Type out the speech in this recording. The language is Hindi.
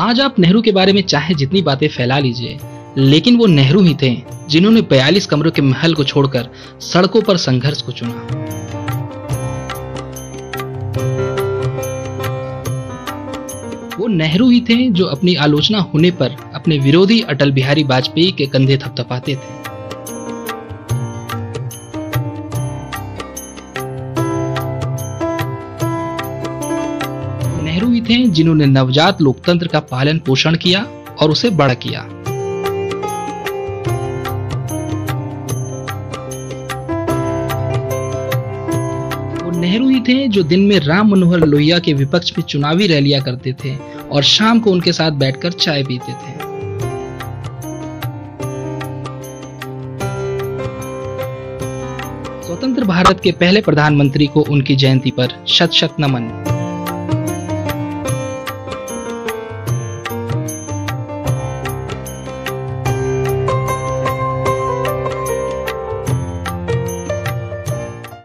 आज आप नेहरू के बारे में चाहे जितनी बातें फैला लीजिए, लेकिन वो नेहरू ही थे जिन्होंने 42 कमरों के महल को छोड़कर सड़कों पर संघर्ष को चुना। वो नेहरू ही थे जो अपनी आलोचना होने पर अपने विरोधी अटल बिहारी वाजपेयी के कंधे थपथपाते थे। नेहरू ही थे जिन्होंने नवजात लोकतंत्र का पालन पोषण किया और उसे बड़ा किया। वो नेहरू ही थे जो दिन में राम मनोहर लोहिया के विपक्ष में चुनावी रैलियां करते थे और शाम को उनके साथ बैठकर चाय पीते थे। स्वतंत्र भारत के पहले प्रधानमंत्री को उनकी जयंती पर शत शत नमन।